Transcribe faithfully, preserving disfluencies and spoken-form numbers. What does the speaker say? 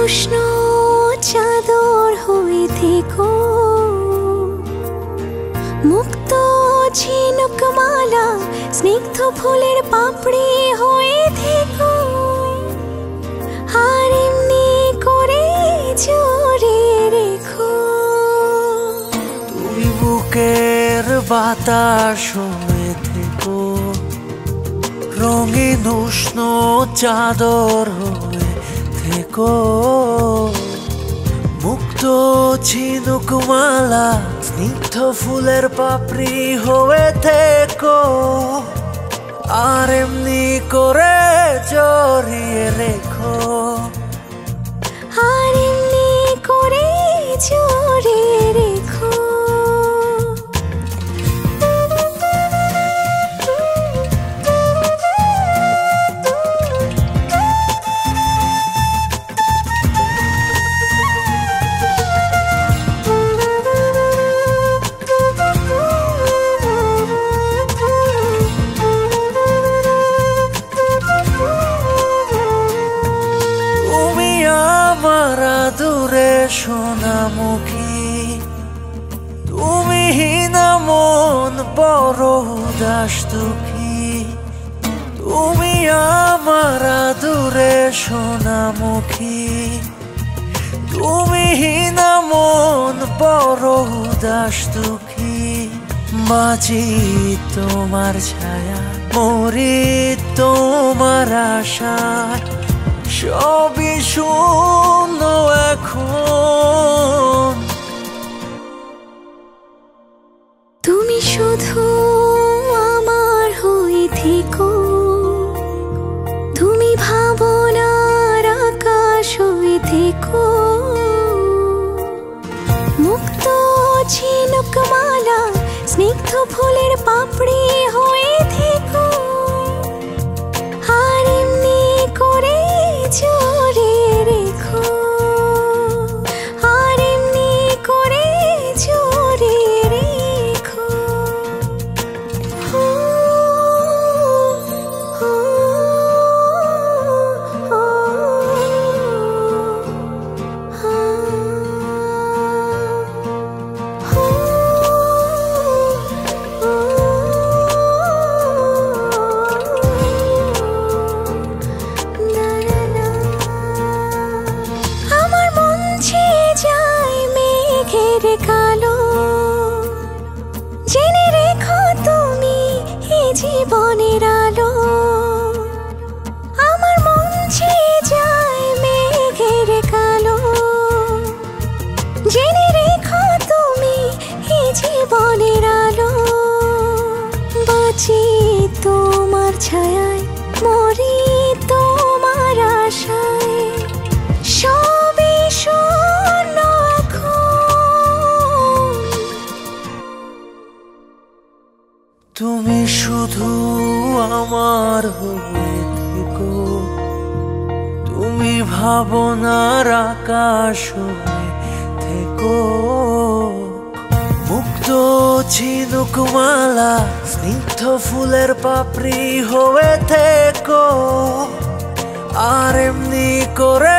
উষ্ণ চাদর হয়ে থেকো, মুক্ত ঝিনুক মালা স্নিগ্ধ ফুলের পাপড়ি হয়ে থেকো। আর এমনি করে জড়িয়ে রেখো, তুমি বুকের বাতাস হয়ে থেকো, রঙিন উষ্ণ চাদর হয়ে থেকো, মুক্ত ঝিনুক মালা স্নিগ্ধ ফুলের পাপড়ি হয়ে থেকো। আর এমনি করে জড়িয়ে রেখো, আর এমনি করে জড়িয়ে রেখো। দূরে সোনামুখী, তুমি হীনা মন বড় উদাস দুঃখী। তুমি আমার দূরে সোনামুখী, তুমি হীনা মন বড় উদাস দুঃখী। বাঁচি তোমার ছায়া, মরি তোমার আশায়, সবই শূন্য এখন। তুমি শুধু আমার হয়ে থেকো, তুমি ভাবনার আকাশ হয়ে থেকো, মুক্ত ঝিনুক মালা স্নিগ্ধ ফুলের পাপড়ি হয়ে থেকো। আর এমনি করে জড়িয়ে রেখো, আর এমনি করে জড়িয়ে রেখো। কালো জেনে রেখো তুমি এই জীবনের আলো, আমার মন ছেয়ে যায় মেঘের কালো। জেনে রেখো তুমি এই জীবনের আলো, বাঁচি তোমার ছায়ায়, মরি তোমার আশায়, সবই শূন্য এখন। তুমি শুধু আমার হয়ে থেকো, তুমি ভাবনার আকাশ হয়ে থেকো, মুক্ত ঝিনুক মালা স্নিগ্ধ ফুলের পাপড়ি হয়ে থেকো। আর এমনি করে